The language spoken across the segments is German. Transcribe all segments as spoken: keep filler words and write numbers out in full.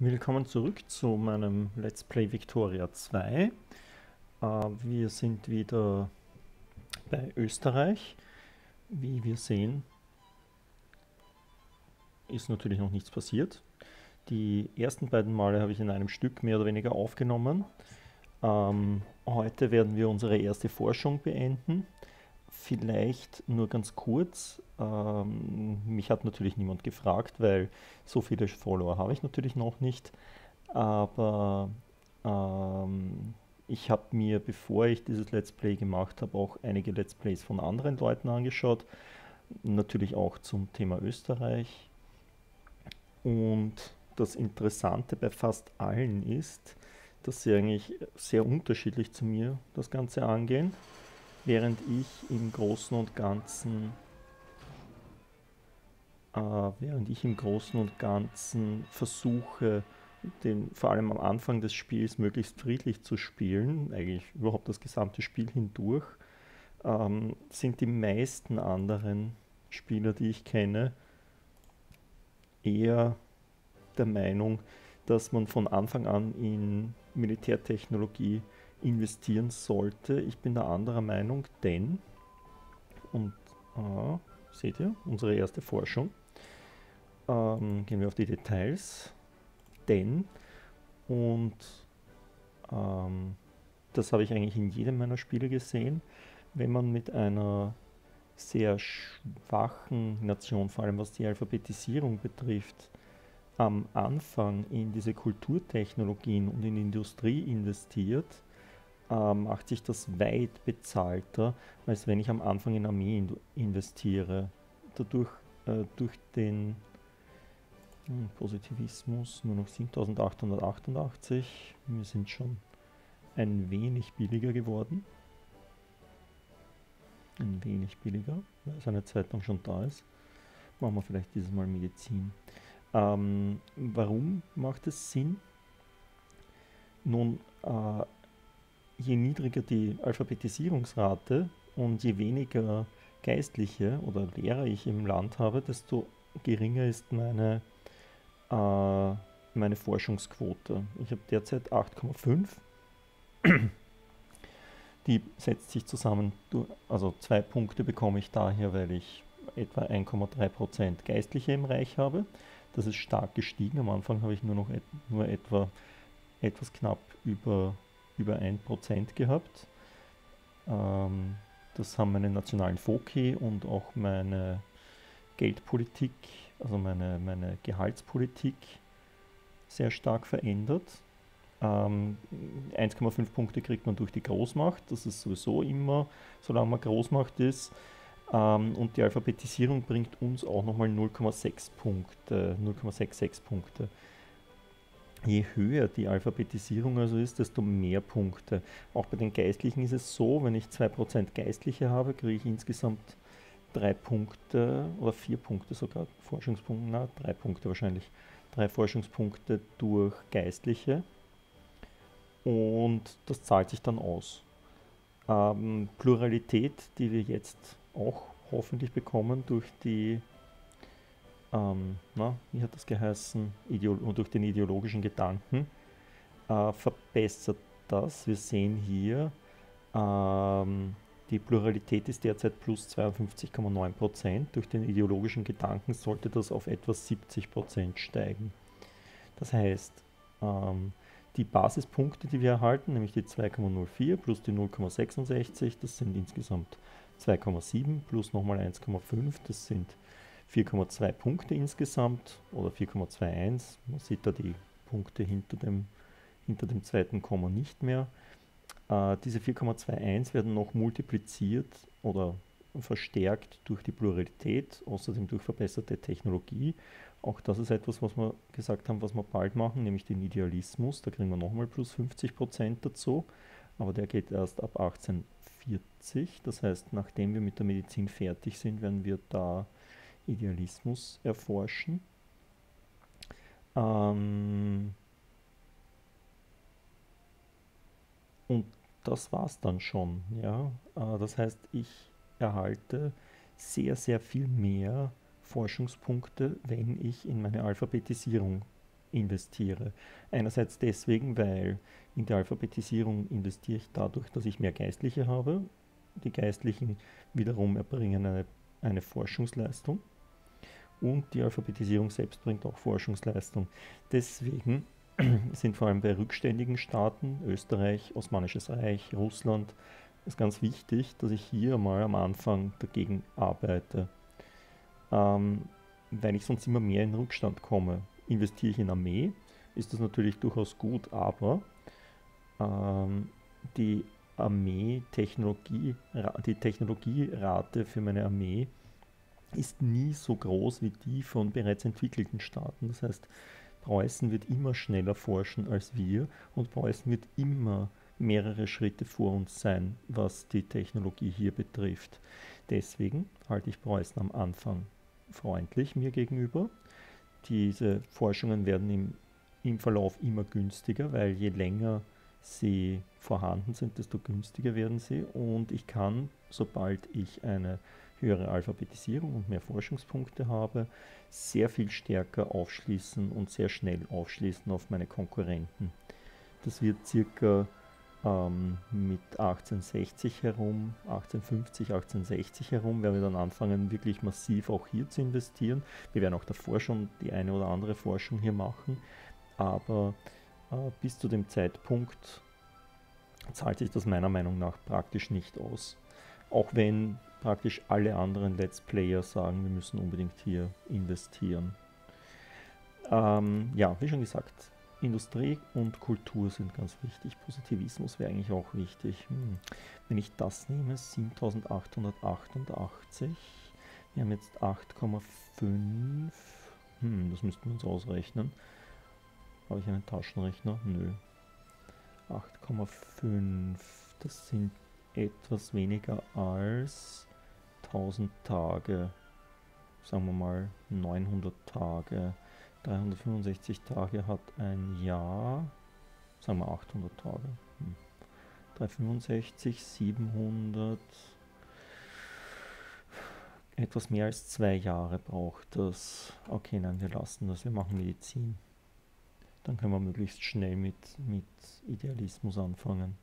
Willkommen zurück zu meinem Let's Play Victoria zwei. Äh, wir sind wieder bei Österreich. Wie wir sehen, ist natürlich noch nichts passiert. Die ersten beiden Male habe ich in einem Stück mehr oder weniger aufgenommen. Ähm, heute werden wir unsere erste Forschung beenden. Vielleicht nur ganz kurz. Ähm, mich hat natürlich niemand gefragt, weil so viele Follower habe ich natürlich noch nicht. Aber ähm, ich habe mir, bevor ich dieses Let's Play gemacht habe, auch einige Let's Plays von anderen Leuten angeschaut. Natürlich auch zum Thema Österreich. Und das Interessante bei fast allen ist, dass sie eigentlich sehr unterschiedlich zu mir das Ganze angehen, während ich im Großen und Ganzen, äh, während ich im Großen und Ganzen versuche, den, vor allem am Anfang des Spiels möglichst friedlich zu spielen, eigentlich überhaupt das gesamte Spiel hindurch, ähm, sind die meisten anderen Spieler, die ich kenne, eher der Meinung, dass man von Anfang an in Militärtechnologie investieren sollte. Ich bin da anderer Meinung, denn, und äh, seht ihr, unsere erste Forschung, ähm, gehen wir auf die Details, denn, und ähm, das habe ich eigentlich in jedem meiner Spiele gesehen, wenn man mit einer sehr schwachen Nation, vor allem was die Alphabetisierung betrifft, am Anfang in diese Kulturtechnologien und in die Industrie investiert, äh, macht sich das weit bezahlter, als wenn ich am Anfang in Armee in investiere. Dadurch, äh, durch den hm, Positivismus nur noch siebentausendachthundertachtundachtzig, wir sind schon ein wenig billiger geworden. Ein wenig billiger, weil es eine Zeit lang schon da ist. Machen wir vielleicht dieses Mal Medizin. Ähm, warum macht es Sinn? Nun, äh, je niedriger die Alphabetisierungsrate und je weniger Geistliche oder Lehrer ich im Land habe, desto geringer ist meine, äh, meine Forschungsquote. Ich habe derzeit acht Komma fünf. Die setzt sich zusammen, also zwei Punkte bekomme ich daher, weil ich etwa eins Komma drei Prozent Geistliche im Reich habe. Das ist stark gestiegen. Am Anfang habe ich nur noch et nur etwa etwas knapp über, über ein Prozent gehabt. Ähm, das haben meine nationalen Foki und auch meine Geldpolitik, also meine, meine Gehaltspolitik sehr stark verändert. Ähm, eins Komma fünf Punkte kriegt man durch die Großmacht, das ist sowieso immer, solange man Großmacht ist. Ähm, und die Alphabetisierung bringt uns auch nochmal null Komma sechs Punkte, null Komma sechsundsechzig Punkte. Je höher die Alphabetisierung also ist, desto mehr Punkte. Auch bei den Geistlichen ist es so, wenn ich zwei Prozent Geistliche habe, kriege ich insgesamt drei Punkte oder vier Punkte sogar, Forschungspunkte, na, drei Punkte wahrscheinlich, drei Forschungspunkte durch Geistliche. Und das zahlt sich dann aus. Ähm, Pluralität, die wir jetzt auch hoffentlich bekommen durch die, ähm, na, wie hat das geheißen, Ideo durch den ideologischen Gedanken, äh, verbessert das. Wir sehen hier, ähm, die Pluralität ist derzeit plus zweiundfünfzig Komma neun Prozent. Durch den ideologischen Gedanken sollte das auf etwa siebzig Prozent steigen. Das heißt, ähm, die Basispunkte, die wir erhalten, nämlich die zwei Komma null vier plus die null Komma sechsundsechzig, das sind insgesamt zwei Komma sieben plus nochmal eins Komma fünf, das sind vier Komma zwei Punkte insgesamt oder vier Komma einundzwanzig. Man sieht da die Punkte hinter dem, hinter dem zweiten Komma nicht mehr. Äh, diese vier Komma einundzwanzig werden noch multipliziert oder verstärkt durch die Pluralität, außerdem durch verbesserte Technologie. Auch das ist etwas, was wir gesagt haben, was wir bald machen, nämlich den Idealismus. Da kriegen wir nochmal plus fünfzig Prozent dazu, aber der geht erst ab achtzehnhundertvierzig. Das heißt, nachdem wir mit der Medizin fertig sind, werden wir da Idealismus erforschen. Ähm und das war's dann schon. Ja? Äh, das heißt, ich erhalte sehr, sehr viel mehr Forschungspunkte, wenn ich in meine Alphabetisierung investiere. Einerseits deswegen, weil in der Alphabetisierung investiere ich dadurch, dass ich mehr Geistliche habe. Die Geistlichen wiederum erbringen eine, eine Forschungsleistung und die Alphabetisierung selbst bringt auch Forschungsleistung. Deswegen sind vor allem bei rückständigen Staaten, Österreich, Osmanisches Reich, Russland, ist ganz wichtig, dass ich hier mal am Anfang dagegen arbeite, ähm, weil ich sonst immer mehr in Rückstand komme. Investiere ich in Armee, ist das natürlich durchaus gut, aber ähm, die Armee-Technologie, die Technologierate für meine Armee ist nie so groß wie die von bereits entwickelten Staaten. Das heißt, Preußen wird immer schneller forschen als wir und Preußen wird immer mehrere Schritte vor uns sein, was die Technologie hier betrifft. Deswegen halte ich Preußen am Anfang freundlich mir gegenüber. Diese Forschungen werden im, im Verlauf immer günstiger, weil je länger sie vorhanden sind, desto günstiger werden sie. Und ich kann, sobald ich eine höhere Alphabetisierung und mehr Forschungspunkte habe, sehr viel stärker aufschließen und sehr schnell aufschließen auf meine Konkurrenten. Das wird circa ähm, mit achtzehnhundertsechzig herum, achtzehnhundertfünfzig, achtzehnhundertsechzig herum, werden wir dann anfangen, wirklich massiv auch hier zu investieren. Wir werden auch davor schon die eine oder andere Forschung hier machen, aber äh, bis zu dem Zeitpunkt zahlt sich das meiner Meinung nach praktisch nicht aus. Auch wenn praktisch alle anderen Let's Player sagen, wir müssen unbedingt hier investieren. Ähm, ja, wie schon gesagt, Industrie und Kultur sind ganz wichtig. Positivismus wäre eigentlich auch wichtig. Hm. Wenn ich das nehme, siebentausendachthundertachtundachtzig, wir haben jetzt acht Komma fünf, hm, das müssten wir uns ausrechnen. Habe ich einen Taschenrechner? Nö. acht Komma fünf, das sind etwas weniger als tausend Tage, sagen wir mal neunhundert Tage, dreihundertfünfundsechzig Tage hat ein Jahr, sagen wir achthundert Tage, hm. dreihundertfünfundsechzig, siebenhundert, etwas mehr als zwei Jahre braucht das. Okay, nein, wir lassen das, wir machen Medizin. Dann können wir möglichst schnell mit, mit Idealismus anfangen.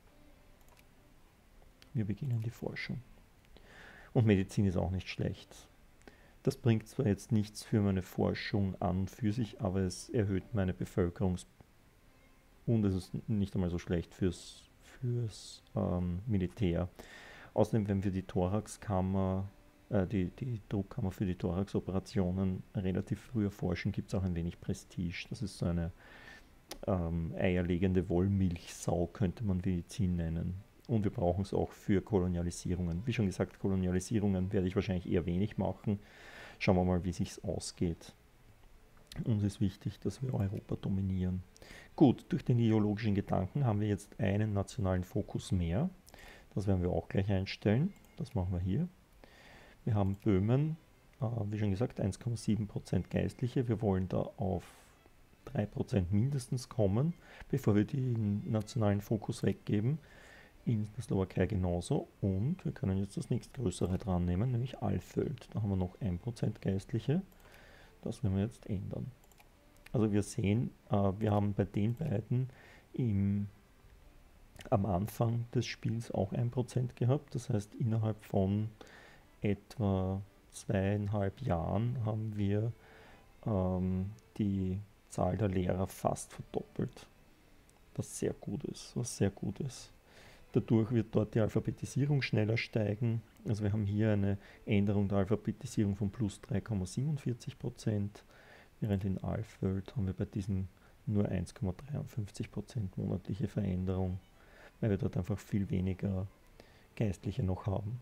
Wir beginnen die Forschung. Und Medizin ist auch nicht schlecht. Das bringt zwar jetzt nichts für meine Forschung an und für sich, aber es erhöht meine Bevölkerungs- und es ist nicht einmal so schlecht fürs, fürs ähm, Militär. Außerdem, wenn wir die Thoraxkammer, äh, die, die Druckkammer für die Thoraxoperationen relativ früh erforschen, gibt es auch ein wenig Prestige. Das ist so eine ähm, eierlegende Wollmilchsau, könnte man Medizin nennen. Und wir brauchen es auch für Kolonialisierungen. Wie schon gesagt, Kolonialisierungen werde ich wahrscheinlich eher wenig machen. Schauen wir mal, wie es sich ausgeht. Uns ist wichtig, dass wir Europa dominieren. Gut, durch den ideologischen Gedanken haben wir jetzt einen nationalen Fokus mehr. Das werden wir auch gleich einstellen. Das machen wir hier. Wir haben Böhmen, äh, wie schon gesagt, eins Komma sieben Prozent Geistliche. Wir wollen da auf drei Prozent mindestens kommen, bevor wir den nationalen Fokus weggeben. In der Slowakei genauso, und wir können jetzt das nächstgrößere dran nehmen, nämlich Alföld. Da haben wir noch ein Prozent Geistliche. Das werden wir jetzt ändern. Also wir sehen, äh, wir haben bei den beiden im, am Anfang des Spiels auch ein Prozent gehabt. Das heißt, innerhalb von etwa zweieinhalb Jahren haben wir ähm, die Zahl der Lehrer fast verdoppelt. Was sehr gut ist, was sehr gut ist. Dadurch wird dort die Alphabetisierung schneller steigen. Also wir haben hier eine Änderung der Alphabetisierung von plus drei Komma siebenundvierzig Prozent, während in Alföld haben wir bei diesem nur eins Komma dreiundfünfzig Prozent monatliche Veränderung, weil wir dort einfach viel weniger Geistliche noch haben.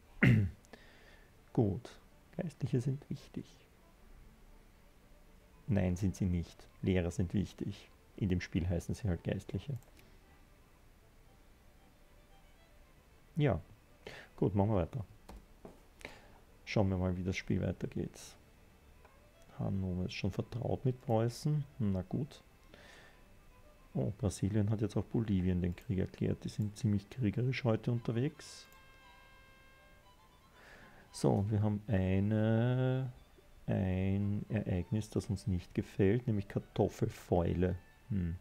Gut, Geistliche sind wichtig. Nein, sind sie nicht. Lehrer sind wichtig. In dem Spiel heißen sie halt Geistliche. Ja, gut, machen wir weiter. Schauen wir mal, wie das Spiel weitergeht. Hannover ist schon vertraut mit Preußen. Na gut. Oh, Brasilien hat jetzt auch Bolivien den Krieg erklärt. Die sind ziemlich kriegerisch heute unterwegs. So, wir haben eine ein Ereignis, das uns nicht gefällt, nämlich Kartoffelfäule. Hm.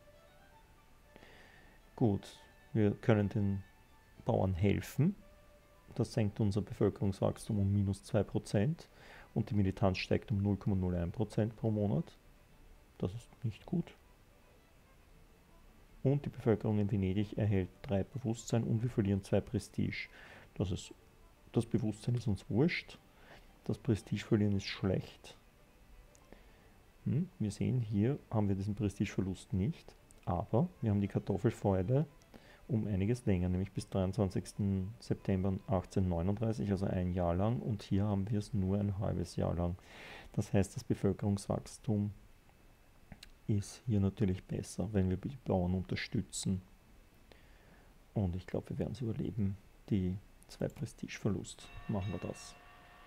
Gut, wir können den Bauern helfen. Das senkt unser Bevölkerungswachstum um minus zwei Prozent und die Militanz steigt um null Komma null eins Prozent pro Monat. Das ist nicht gut. Und die Bevölkerung in Venedig erhält drei Bewusstsein und wir verlieren zwei Prestige. Das, ist, das Bewusstsein ist uns wurscht. Das Prestige verlieren ist schlecht. Hm, wir sehen, hier haben wir diesen Prestigeverlust nicht, aber wir haben die Kartoffelfäule um einiges länger, nämlich bis dreiundzwanzigsten September achtzehnhundertneununddreißig, also ein Jahr lang, und hier haben wir es nur ein halbes Jahr lang. Das heißt, das Bevölkerungswachstum ist hier natürlich besser, wenn wir die Bauern unterstützen. Und ich glaube, wir werden es überleben. Die zwei Prestigeverlust machen wir das.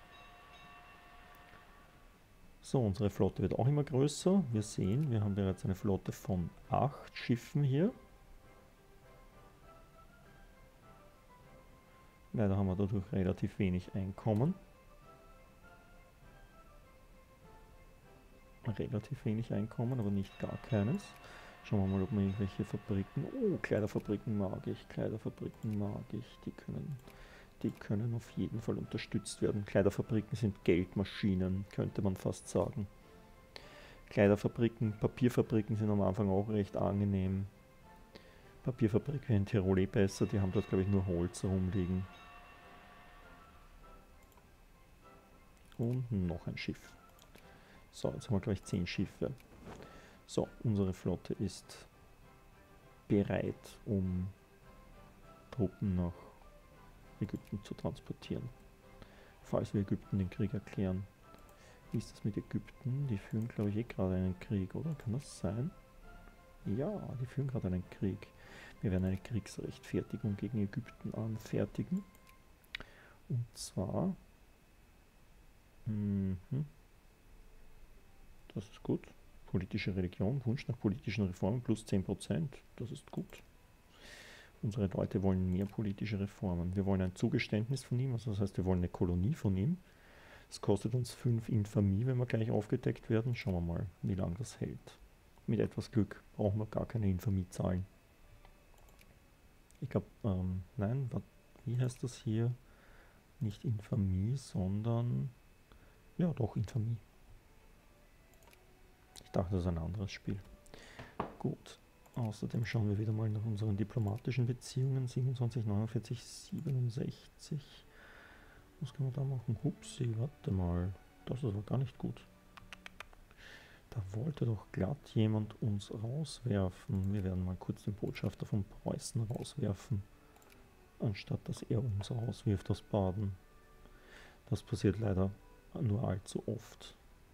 So, unsere Flotte wird auch immer größer. Wir sehen, wir haben bereits eine Flotte von acht Schiffen hier. Leider haben wir dadurch relativ wenig Einkommen. Relativ wenig Einkommen, aber nicht gar keines. Schauen wir mal, ob wir irgendwelche Fabriken... Oh, Kleiderfabriken mag ich, Kleiderfabriken mag ich. Die können, die können auf jeden Fall unterstützt werden. Kleiderfabriken sind Geldmaschinen, könnte man fast sagen. Kleiderfabriken, Papierfabriken sind am Anfang auch recht angenehm. Papierfabrik wäre in Tirol eh besser, die haben dort, glaube ich, nur Holz rumliegen. Und noch ein Schiff. So, jetzt haben wir gleich zehn Schiffe. So, unsere Flotte ist bereit, um Truppen nach Ägypten zu transportieren. Falls wir Ägypten den Krieg erklären. Wie ist das mit Ägypten? Die führen, glaube ich, eh gerade einen Krieg, oder? Kann das sein? Ja, die führen gerade einen Krieg. Wir werden eine Kriegsrechtfertigung gegen Ägypten anfertigen. Und zwar... Mhm. Das ist gut. Politische Religion, Wunsch nach politischen Reformen plus zehn Prozent. Das ist gut. Unsere Leute wollen mehr politische Reformen. Wir wollen ein Zugeständnis von ihm, also das heißt, wir wollen eine Kolonie von ihm. Es kostet uns fünf Infamie, wenn wir gleich aufgedeckt werden. Schauen wir mal, wie lange das hält. Mit etwas Glück brauchen wir gar keine Infamie zahlen. Ich glaube, ähm, nein, wat, wie heißt das hier? Nicht Infamie, sondern, ja doch, Infamie. Ich dachte, das ist ein anderes Spiel. Gut. Außerdem schauen wir wieder mal nach unseren diplomatischen Beziehungen. siebenundzwanzig, neunundvierzig, siebenundsechzig. Was können wir da machen? Hupsi, warte mal. Das ist aber gar nicht gut. Da wollte doch glatt jemand uns rauswerfen. Wir werden mal kurz den Botschafter von Preußen rauswerfen. Anstatt dass er uns rauswirft aus Baden. Das passiert leider nur allzu oft.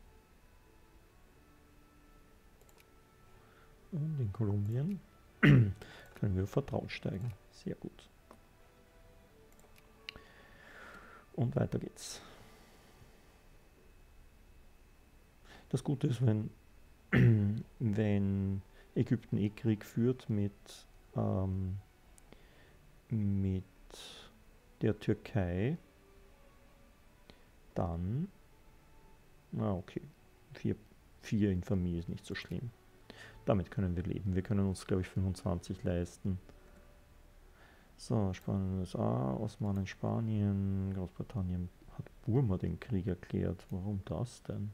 Und in Kolumbien können wir auf Vertrauen steigen. Sehr gut. Und weiter geht's. Das Gute ist, wenn, wenn Ägypten eh Krieg führt mit, ähm, mit der Türkei, dann, na okay, vier, vier Infamie ist nicht so schlimm. Damit können wir leben. Wir können uns, glaube ich, fünfundzwanzig leisten. So, Spanien, U S A, Osmanen, Spanien, Großbritannien hat Burma den Krieg erklärt. Warum das denn?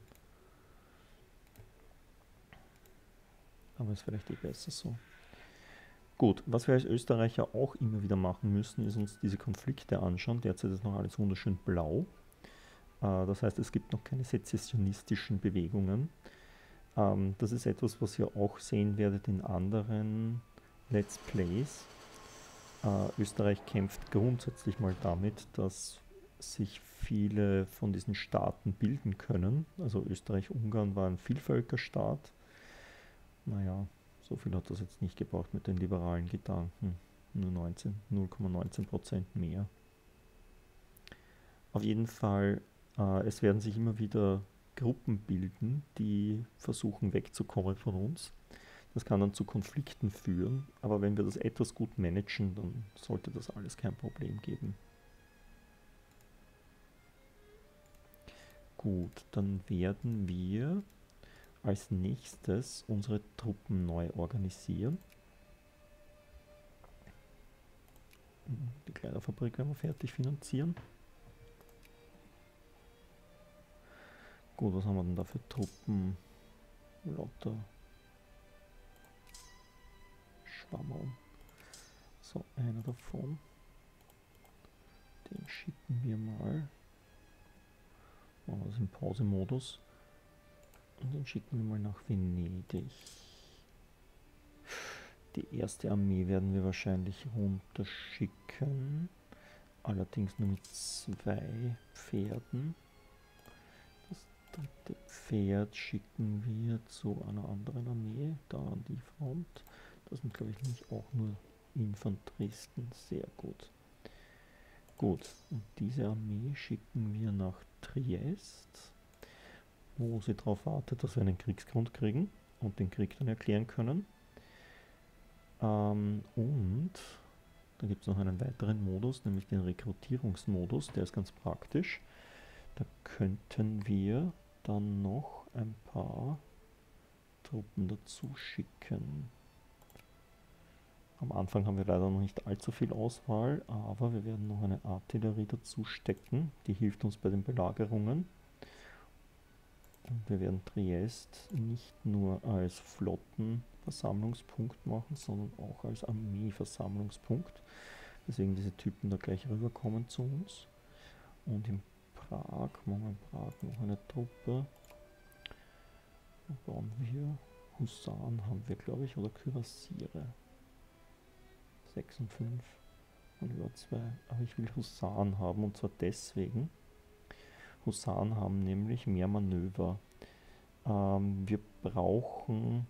Aber ist vielleicht eh besser so. Gut, was wir als Österreicher auch immer wieder machen müssen, ist uns diese Konflikte anschauen. Derzeit ist noch alles wunderschön blau. Äh, das heißt, es gibt noch keine sezessionistischen Bewegungen. Ähm, das ist etwas, was ihr auch sehen werdet in anderen Let's Plays. Äh, Österreich kämpft grundsätzlich mal damit, dass sich viele von diesen Staaten bilden können. Also Österreich-Ungarn war ein Vielvölkerstaat. Naja, so viel hat das jetzt nicht gebraucht mit den liberalen Gedanken. Nur null Komma neunzehn Prozent mehr. Auf jeden Fall, äh, es werden sich immer wieder Gruppen bilden, die versuchen wegzukommen von uns. Das kann dann zu Konflikten führen, aber wenn wir das etwas gut managen, dann sollte das alles kein Problem geben. Gut, dann werden wir als nächstes unsere Truppen neu organisieren. Die Kleiderfabrik werden wir fertig finanzieren. Gut, was haben wir denn da für Truppen? Lauter Schwammerl. So, einer davon. Den schicken wir mal. Machen wir das im Pausemodus. Und den schicken wir mal nach Venedig. Die erste Armee werden wir wahrscheinlich runterschicken. Allerdings nur mit zwei Pferden. Das dritte Pferd schicken wir zu einer anderen Armee, da an die Front. Das sind, glaube ich, nicht auch nur Infanteristen. Sehr gut. Gut, und diese Armee schicken wir nach Triest, wo sie darauf wartet, dass wir einen Kriegsgrund kriegen und den Krieg dann erklären können. Ähm, und da gibt es noch einen weiteren Modus, nämlich den Rekrutierungsmodus, der ist ganz praktisch. Da könnten wir dann noch ein paar Truppen dazu schicken. Am Anfang haben wir leider noch nicht allzu viel Auswahl, aber wir werden noch eine Artillerie dazu stecken, die hilft uns bei den Belagerungen. Und wir werden Triest nicht nur als Flottenversammlungspunkt machen, sondern auch als Armeeversammlungspunkt. Deswegen diese Typen da gleich rüberkommen zu uns. Und in Prag, machen wir in Prag noch eine Truppe. Da bauen wir Husaren, haben wir glaube ich, oder Kürassiere. sechs und fünf und über zwei. Aber ich will Husaren haben, und zwar deswegen. Husaren haben nämlich mehr Manöver. Ähm, wir brauchen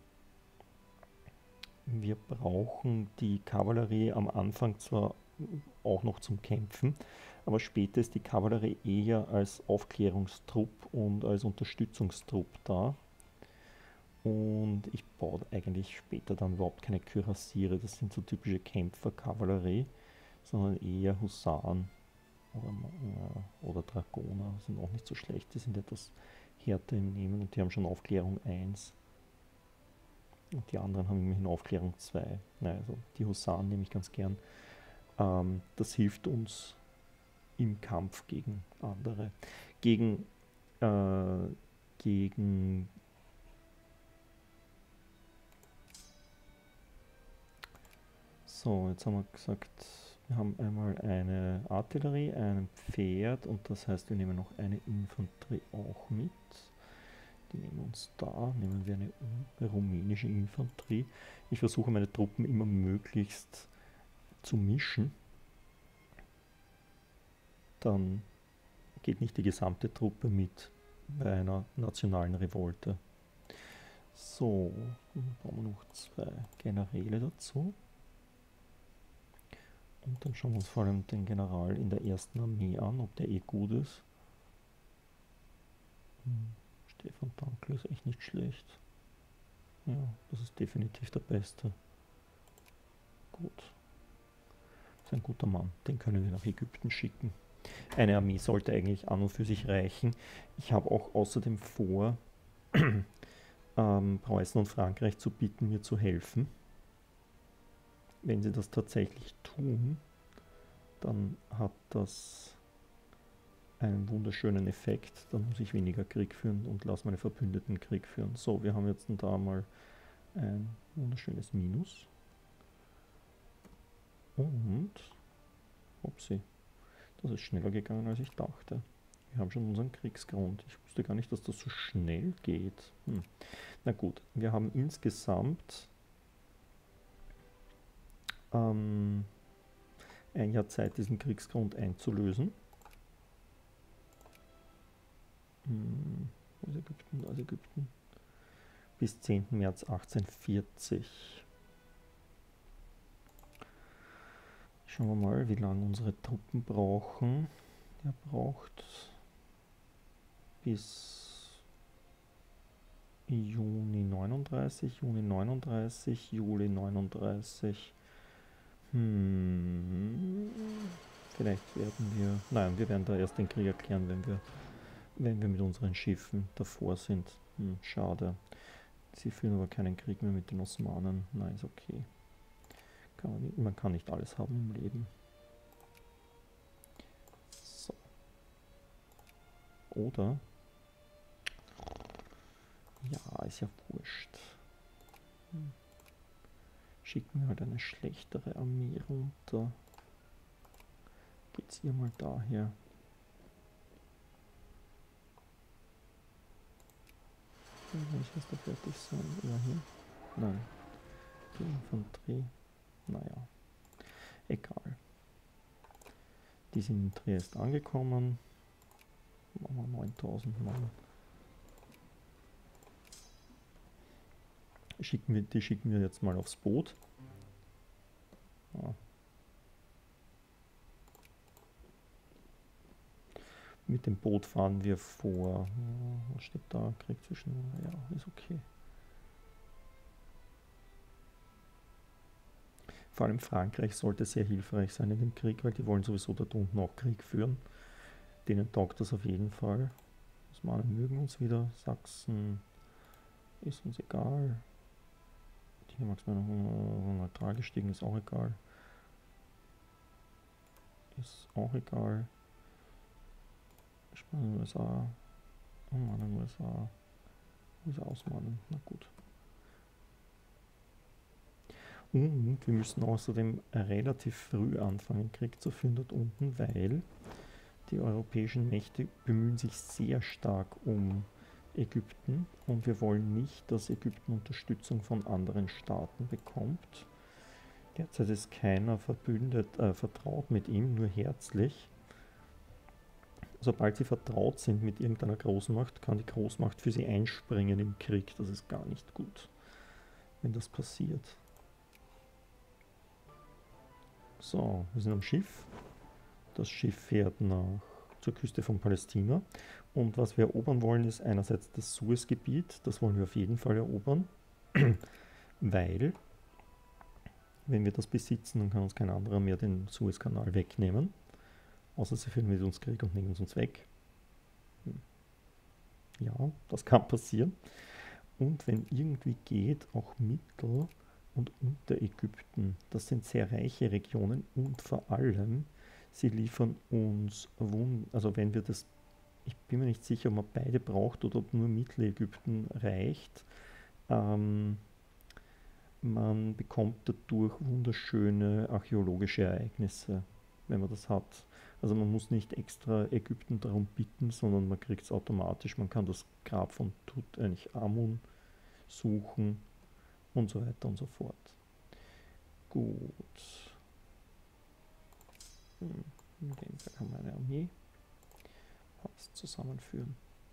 wir brauchen die Kavallerie am Anfang zwar auch noch zum Kämpfen, aber später ist die Kavallerie eher als Aufklärungstrupp und als Unterstützungstrupp da. Und ich baue eigentlich später dann überhaupt keine Kürassiere, das sind so typische Kämpfer-Kavallerie, sondern eher Husaren oder, äh, oder Dragoner, sind auch nicht so schlecht, die sind etwas härter im Nehmen und die haben schon Aufklärung eins. Und die anderen haben immerhin Aufklärung zwei. Naja, also die Husaren nehme ich ganz gern. Ähm, das hilft uns im Kampf gegen andere. Gegen, äh, gegen So, jetzt haben wir gesagt, wir haben einmal eine Artillerie, ein Pferd und das heißt, wir nehmen noch eine Infanterie auch mit. Die nehmen wir uns da, nehmen wir eine rumänische Infanterie. Ich versuche meine Truppen immer möglichst zu mischen. Dann geht nicht die gesamte Truppe mit bei einer nationalen Revolte. So, dann brauchen wir noch zwei Generäle dazu. Und dann schauen wir uns vor allem den General in der ersten Armee an, ob der eh gut ist. Hm, Stefan Dankl ist echt nicht schlecht. Ja, das ist definitiv der Beste. Gut. Das ist ein guter Mann. Den können wir nach Ägypten schicken. Eine Armee sollte eigentlich an und für sich reichen. Ich habe auch außerdem vor, ähm, Preußen und Frankreich zu bitten, mir zu helfen. Wenn sie das tatsächlich tun, dann hat das einen wunderschönen Effekt. Dann muss ich weniger Krieg führen und lasse meine Verbündeten Krieg führen. So, wir haben jetzt da mal ein wunderschönes Minus. Und, upsie, das ist schneller gegangen, als ich dachte. Wir haben schon unseren Kriegsgrund. Ich wusste gar nicht, dass das so schnell geht. Hm. Na gut, wir haben insgesamt ähm, ein Jahr Zeit, diesen Kriegsgrund einzulösen. Hm, wo ist Ägypten? Da ist Ägypten. Bis zehnten März achtzehnhundertvierzig. Schauen wir mal, wie lange unsere Truppen brauchen. Der braucht bis Juni neununddreißig, Juni neununddreißig, Juli neununddreißig. Hm, vielleicht werden wir, nein, wir werden da erst den Krieg erklären, wenn wir wenn wir mit unseren Schiffen davor sind. Hm, schade. Sie führen aber keinen Krieg mehr mit den Osmanen. Nein, ist okay. Kann man, nicht, man kann nicht alles haben im Leben. So. Oder? Ja, ist ja wurscht. Hm. Schicken wir halt eine schlechtere Armee runter. Geht's ihr mal daher. Ich muss da fertig sein. Ja, hier. Nein. Die Infanterie. Naja. Egal. Die sind in Triest angekommen. Machen wir neuntausend Mann. Schicken wir, die schicken wir jetzt mal aufs Boot. Ja. Mit dem Boot fahren wir vor. Was steht da? Krieg zwischen. Ja, ist okay. Vor allem Frankreich sollte sehr hilfreich sein in dem Krieg, weil die wollen sowieso dort unten auch Krieg führen. Denen taugt das auf jeden Fall. Osmanen mögen uns wieder. Sachsen ist uns egal. Hier mag es mir noch neutral gestiegen, ist auch egal. Ist auch egal. Spanien, U S A. Osmanen, U S A. U S A, Osmanen. Na gut. Und wir müssen außerdem relativ früh anfangen, Krieg zu führen dort unten, weil die europäischen Mächte bemühen sich sehr stark um Ägypten und wir wollen nicht, dass Ägypten Unterstützung von anderen Staaten bekommt. Derzeit ist keiner verbündet, äh, vertraut mit ihm, nur herzlich. Sobald sie vertraut sind mit irgendeiner Großmacht, kann die Großmacht für sie einspringen im Krieg. Das ist gar nicht gut, wenn das passiert. So, wir sind am Schiff. Das Schiff fährt nach zur Küste von Palästina. Und was wir erobern wollen, ist einerseits das Suezgebiet. Das wollen wir auf jeden Fall erobern, weil, wenn wir das besitzen, dann kann uns kein anderer mehr den Suezkanal wegnehmen. Außer sie führen mit uns Krieg und nehmen uns weg. Ja, das kann passieren. Und wenn irgendwie geht, auch Mittel- und Unterägypten. Das sind sehr reiche Regionen und vor allem, sie liefern uns, also wenn wir das, ich bin mir nicht sicher, ob man beide braucht oder ob nur Mittelägypten reicht. Ähm, man bekommt dadurch wunderschöne archäologische Ereignisse, wenn man das hat. Also man muss nicht extra Ägypten darum bitten, sondern man kriegt es automatisch. Man kann das Grab von Tut, eigentlich Amun suchen und so weiter und so fort. Gut. Hm. In dem Fall kann man eine Armee fast zusammenführen.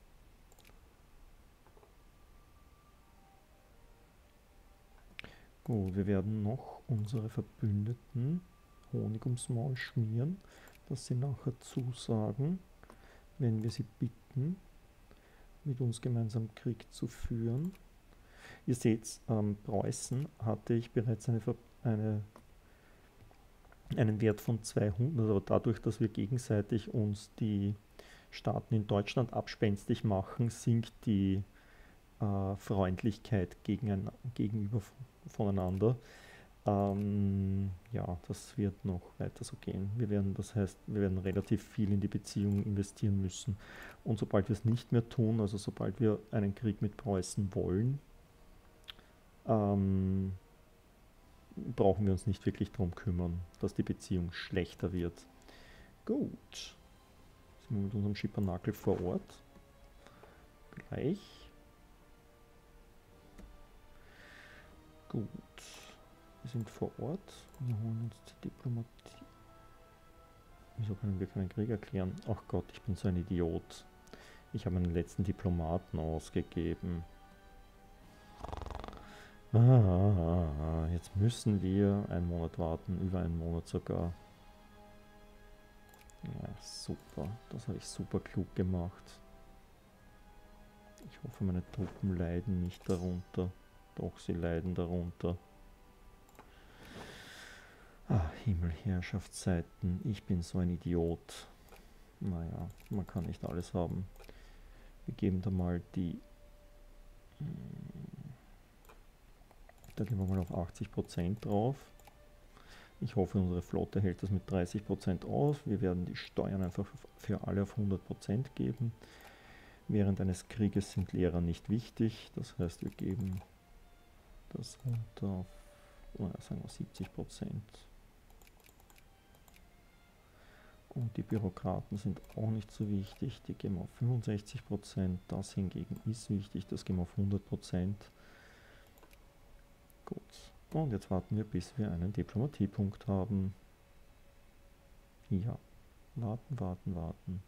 Gut, wir werden noch unsere Verbündeten Honig ums Maul schmieren, dass sie nachher zusagen, wenn wir sie bitten, mit uns gemeinsam Krieg zu führen. Ihr seht, ähm, Preußen hatte ich bereits eine, eine, einen Wert von zweihundert, aber dadurch, dass wir gegenseitig uns die Staaten in Deutschland abspenstig machen, sinkt die äh, Freundlichkeit gegen ein, gegenüber voneinander. Ähm, ja, das wird noch weiter so gehen. Wir werden, das heißt, wir werden relativ viel in die Beziehung investieren müssen. Und sobald wir es nicht mehr tun, also sobald wir einen Krieg mit Preußen wollen, ähm, brauchen wir uns nicht wirklich darum kümmern, dass die Beziehung schlechter wird. Gut. Sind wir mit unserem Schippernakel vor Ort. Gleich. Gut. Wir sind vor Ort. Wir holen uns die Diplomatie. Wieso können wir keinen Krieg erklären? Ach Gott, ich bin so ein Idiot. Ich habe meinen letzten Diplomaten ausgegeben. Ah, ah, ah, jetzt müssen wir einen Monat warten, über einen Monat sogar. Ja, super. Das habe ich super klug gemacht. Ich hoffe, meine Truppen leiden nicht darunter. Doch, sie leiden darunter. Ah, Himmelherrschaftszeiten. Ich bin so ein Idiot. Naja, man kann nicht alles haben. Wir geben da mal die, da gehen wir mal auf achtzig Prozent drauf. Ich hoffe, unsere Flotte hält das mit dreißig Prozent aus. Wir werden die Steuern einfach für alle auf hundert Prozent geben. Während eines Krieges sind Lehrer nicht wichtig. Das heißt, wir geben das runter auf, oder sagen wir siebzig Prozent. Und die Bürokraten sind auch nicht so wichtig. Die geben wir auf fünfundsechzig Prozent. Das hingegen ist wichtig. Das geben wir auf hundert Prozent. Gut. Und jetzt warten wir, bis wir einen Diplomatiepunkt haben. Ja. Warten, warten, warten.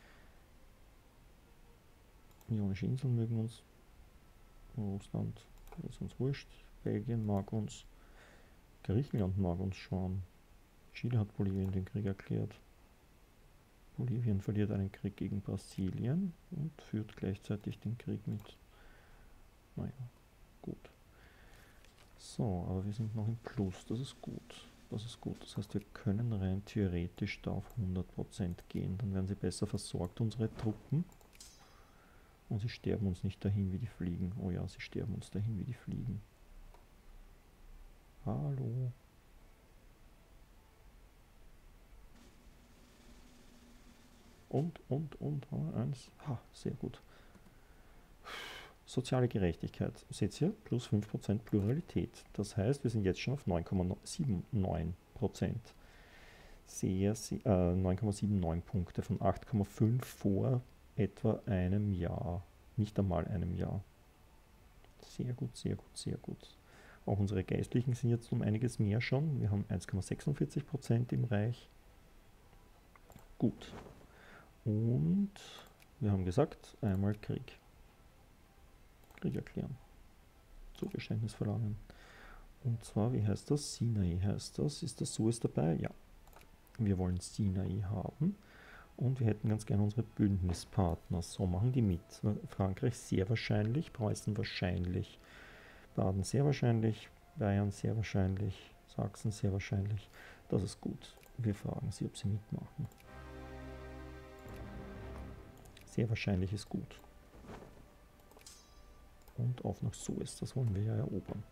Ionische Inseln mögen uns. Russland ist uns wurscht. Belgien mag uns. Griechenland mag uns schon. Chile hat Bolivien den Krieg erklärt. Bolivien verliert einen Krieg gegen Brasilien und führt gleichzeitig den Krieg mit. Naja, gut. So, aber wir sind noch im Plus, das ist gut. Das ist gut, das heißt, wir können rein theoretisch da auf hundert Prozent gehen. Dann werden sie besser versorgt, unsere Truppen. Und sie sterben uns nicht dahin wie die Fliegen. Oh ja, sie sterben uns dahin wie die Fliegen. Hallo. Und, und, und, eins. Ha, sehr gut. Soziale Gerechtigkeit. Seht ihr? Plus fünf Prozent Pluralität. Das heißt, wir sind jetzt schon auf neun Komma neunundsiebzig Prozent. Sehr, sehr, äh, neun Komma neunundsiebzig Punkte von acht Komma fünf vor etwa einem Jahr. Nicht einmal einem Jahr. Sehr gut, sehr gut, sehr gut. Auch unsere Geistlichen sind jetzt um einiges mehr schon. Wir haben eins Komma sechsundvierzig Prozent im Reich. Gut. Und wir haben gesagt, einmal Krieg. Krieg erklären. Zugeständnis verlangen. Und zwar, wie heißt das? Sinai heißt das. Ist das Suez dabei? Ja. Wir wollen Sinai haben. Und wir hätten ganz gerne unsere Bündnispartner. So machen die mit. Frankreich sehr wahrscheinlich, Preußen wahrscheinlich, Baden sehr wahrscheinlich, Bayern sehr wahrscheinlich, Sachsen sehr wahrscheinlich. Das ist gut. Wir fragen sie, ob sie mitmachen. Sehr wahrscheinlich ist gut. Und auf nach Suez, das wollen wir ja erobern.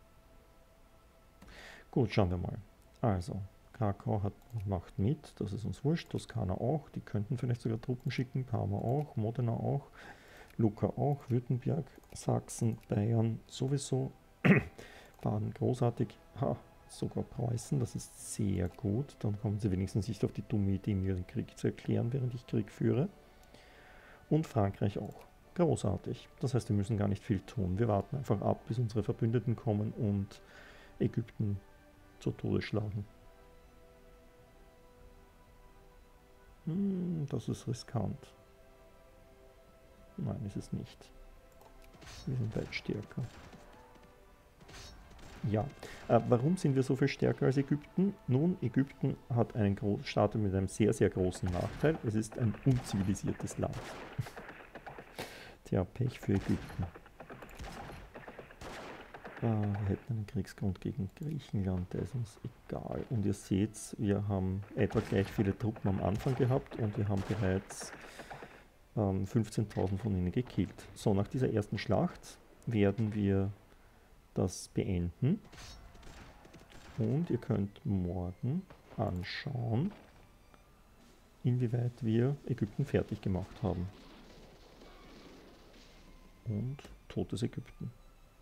Gut, schauen wir mal. Also, Krakau hat, macht mit, das ist uns wurscht, Toskana auch, die könnten vielleicht sogar Truppen schicken, Parma auch, Modena auch, Lucca auch, Württemberg, Sachsen, Bayern sowieso, Baden großartig, ha, sogar Preußen, das ist sehr gut, dann kommen sie wenigstens nicht auf die dumme Idee, mir den Krieg zu erklären, während ich Krieg führe. Und Frankreich auch. Großartig. Das heißt, wir müssen gar nicht viel tun. Wir warten einfach ab, bis unsere Verbündeten kommen und Ägypten zu Tode schlagen. Hm, das ist riskant. Nein, ist es nicht. Wir sind weit stärker. Ja, äh, warum sind wir so viel stärker als Ägypten? Nun, Ägypten hat einen Groß Staat mit einem sehr, sehr großen Nachteil. Es ist ein unzivilisiertes Land. Tja, Pech für Ägypten. Äh, wir hätten einen Kriegsgrund gegen Griechenland, der ist uns egal. Und ihr seht, wir haben etwa gleich viele Truppen am Anfang gehabt und wir haben bereits ähm, fünfzehntausend von ihnen gekillt. So, nach dieser ersten Schlacht werden wir das beenden und ihr könnt morgen anschauen, inwieweit wir Ägypten fertig gemacht haben. Und totes Ägypten.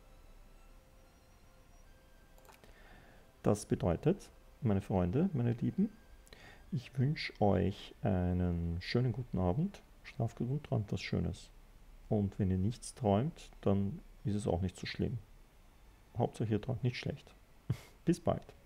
Das bedeutet, meine Freunde, meine Lieben, ich wünsche euch einen schönen guten Abend, schlaft gut und träumt was Schönes. Und wenn ihr nichts träumt, dann ist es auch nicht so schlimm. Hauptsache ihr träumt nicht schlecht. Bis bald.